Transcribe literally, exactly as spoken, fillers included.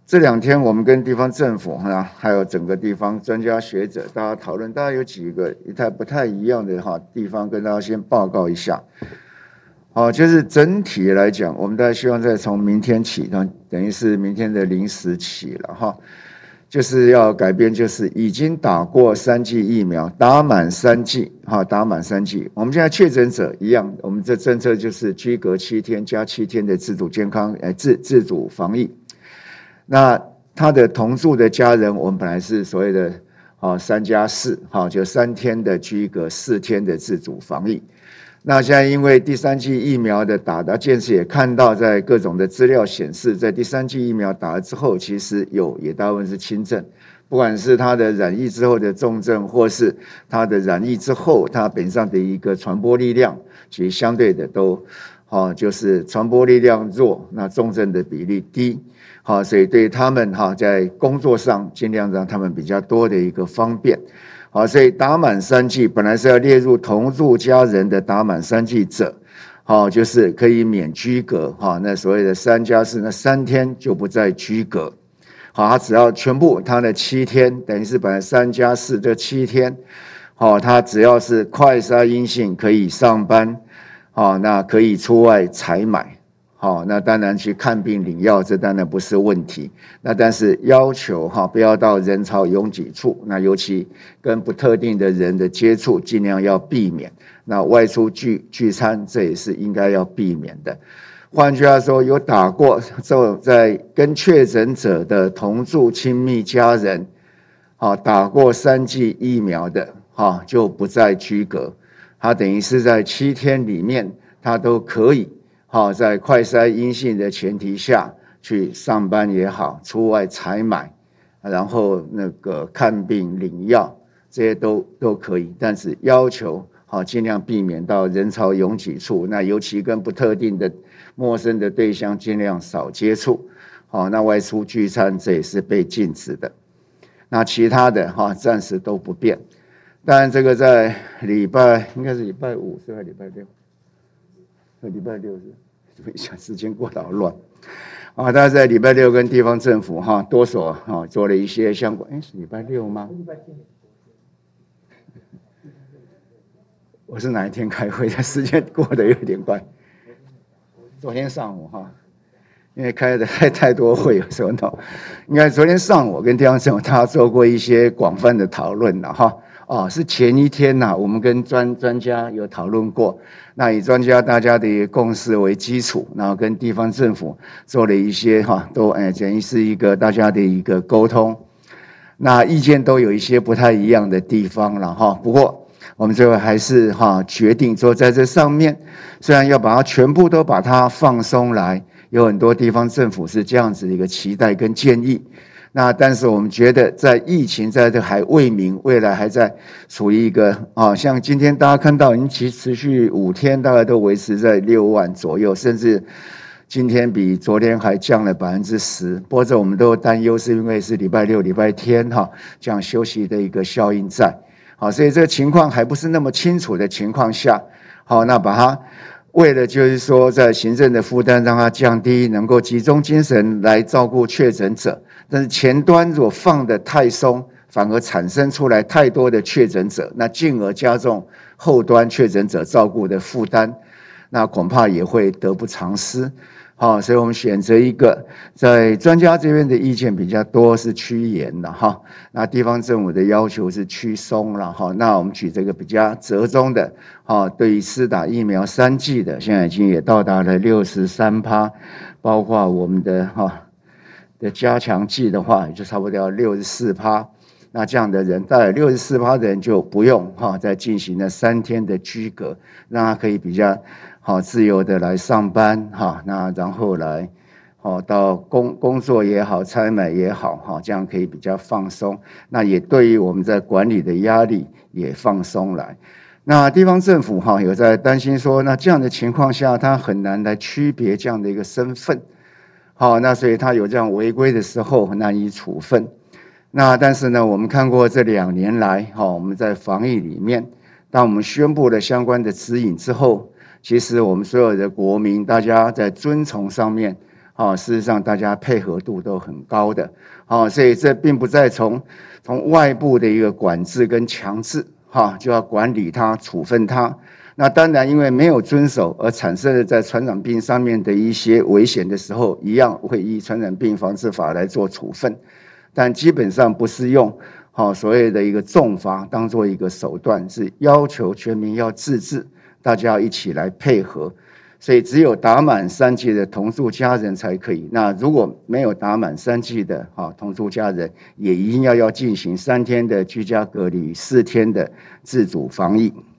这两天我们跟地方政府啊，还有整个地方专家学者，大家讨论，大概有几个一太不太一样的哈地方，跟大家先报告一下。好，就是整体来讲，我们大家希望再从明天起，等于是明天的零时起了哈，就是要改变，就是已经打过三剂疫苗，打满三剂哈，打满三剂。我们现在确诊者一样，我们这政策就是居隔七天加七天的自主健康，呃自自主防疫。那他的同住的家人，我们本来是所谓的啊三加四，哈，就三天的居隔，四天的自主防疫。那现在因为第三剂疫苗的打的，健士也看到在各种的资料显示，在第三剂疫苗打了之后，其实有也大部分是轻症，不管是他的染疫之后的重症，或是他的染疫之后他本上的一个传播力量，其实相对的都，好，就是传播力量弱，那重症的比例低。好，所以对他们哈，在工作上尽量让他们比较多的一个方便。好，所以打满三剂本来是要列入同住家人的打满三剂者，好，就是可以免居隔哈。那所谓的三加四，那三天就不再居隔。好，他只要全部他的七天，等于是本来三加四这七天，好，他只要是快筛阴性可以上班，好，那可以出外采买。好，那当然去看病领药，这当然不是问题。那但是要求哈，不要到人潮拥挤处，那尤其跟不特定的人的接触，尽量要避免。那外出聚聚餐，这也是应该要避免的。换句话说，有打过在跟确诊者的同住亲密家人，好，打过三剂疫苗的，哈，就不再居隔。他等于是在七天里面，他都可以。好，在快筛阴性的前提下去上班也好，出外采买，然后那个看病领药，这些都都可以，但是要求好尽量避免到人潮拥挤处，那尤其跟不特定的陌生的对象尽量少接触。好，那外出聚餐这也是被禁止的。那其他的哈暂时都不变。当然这个在礼拜应该是礼拜五是还是礼拜六？礼拜六是，一下时间过得好乱啊！大家在礼拜六跟地方政府哈多所哈做了一些相关，哎，是礼拜六吗？我是哪一天开会的？时间过得有点快。昨天上午哈，因为开的太太多会，有时候呢，应该昨天上午跟地方政府他做过一些广泛的讨论了哈。哦，是前一天呐、啊，我们跟专专家有讨论过。那以专家大家的一个共识为基础，然后跟地方政府做了一些哈，都哎等于是一个大家的一个沟通。那意见都有一些不太一样的地方了哈。不过我们最后还是哈决定说，在这上面虽然要把它全部都把它放松来，有很多地方政府是这样子的一个期待跟建议。那但是我们觉得，在疫情在这还未明，未来还在处于一个啊，像今天大家看到，已经其持续五天，大概都维持在六万左右，甚至今天比昨天还降了百分之十。不过这我们都担忧，是因为是礼拜六、礼拜天哈这样休息的一个效应在。好，所以这个情况还不是那么清楚的情况下，好，那把它为了就是说，在行政的负担让它降低，能够集中精神来照顾确诊者。但是前端如果放得太松，反而产生出来太多的确诊者，那进而加重后端确诊者照顾的负担，那恐怕也会得不偿失。好，所以我们选择一个在专家这边的意见比较多是趋严的哈，那地方政府的要求是趋松了哈。那我们举这个比较折中的哈，对于施打疫苗三剂的，现在已经也到达了六十三趴，包括我们的哈。的加强剂的话，也就差不多要六十四趴。那这样的人，大概六十四趴的人就不用哈，再进行了三天的居隔，让他可以比较好自由的来上班哈。那然后来好到工工作也好，采买也好哈，这样可以比较放松。那也对于我们在管理的压力也放松来。那地方政府哈有在担心说，那这样的情况下，他很难来区别这样的一个身份。好，那所以他有这样违规的时候难以处分。那但是呢，我们看过这两年来，好，我们在防疫里面，当我们宣布了相关的指引之后，其实我们所有的国民，大家在遵从上面， 哦，事实上大家配合度都很高的，哦，所以这并不再从从外部的一个管制跟强制，哈、哦，就要管理它、处分它。那当然，因为没有遵守而产生的在传染病上面的一些危险的时候，一样会依传染病防治法来做处分，但基本上不是用好、哦、所谓的一个重罚当做一个手段，是要求全民要自治，大家要一起来配合。所以只有打满三剂的同住家人才可以。那如果没有打满三剂的哈同住家人，也一定要要进行三天的居家隔离，四天的自主防疫。